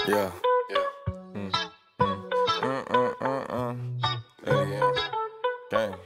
Yeah. Yeah. Yeah. Gang.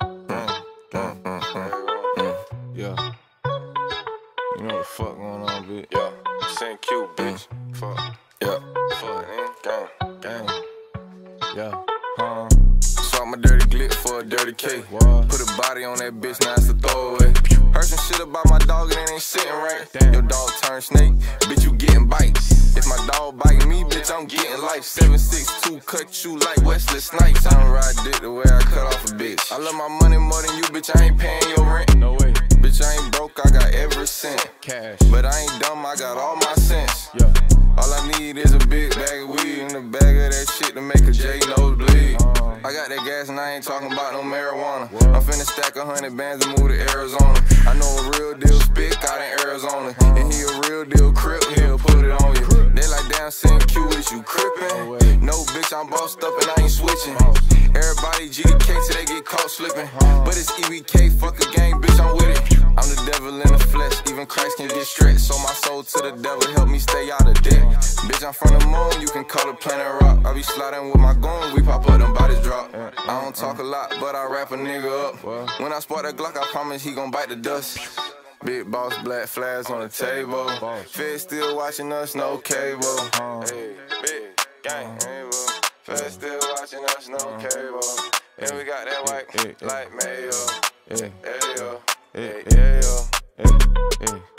Yeah. You know what the fuck going on, bitch? Yeah. Send Q, bitch. Fuck. Yeah. Fuck, nigga. Gang. Yeah. Swap my dirty glitch for a dirty K. What? Put a body on that bitch, now it's a throwaway. Heard some shit about my dog and it ain't sitting right. Damn. Your dog turned snake, bitch, you getting bite. If my dog bite me, bitch, I'm getting life. 762 cut you like Wesley Snipes. I don't ride dick the way I cut off a bitch. I love my money more than you, bitch, I ain't paying your rent. No way. Bitch, I ain't broke, I got every cent. Cash. But I ain't dumb, I got all my sense. Yeah. All I need is a big bag of weed and a bag of that shit to make a J nose bleed. I got that gas and I ain't talking about no marijuana. I'm finna stack 100 bands and move to Arizona. I know a real deal spit out in Arizona. And he a real deal crip, he'll put it on you. They like, damn, saying Q, is you crippin'? No, bitch, I'm bossed up and I ain't switching. Everybody GDK till they get caught slipping. But it's EBK, fuck a gang, bitch, I'm with it. I'm the devil in the flesh, even Christ can get stretched. So my soul to the devil, help me stay out of debt. Bitch, I'm from the moon, you can call it planet rock. I be sliding with my goons, we pop up, them bodies drop. I don't talk a lot, but I wrap a nigga up. When I spot that Glock, I promise he gon' bite the dust. Big boss, black flags on the table. Fed still watching us, no cable. Hey, big gang, Fed still watching us, no cable. And we got that white like mayo. Yeah. Yeah, Yeah. Yeah.